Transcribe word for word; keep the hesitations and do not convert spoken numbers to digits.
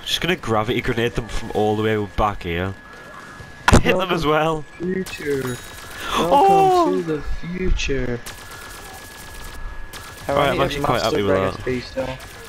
Just gonna gravity grenade them from all the way back here. I hit them as well. Future. Oh! Welcome to the future. How Right, I I'm need a actually quite happy massive with ring that. X P still.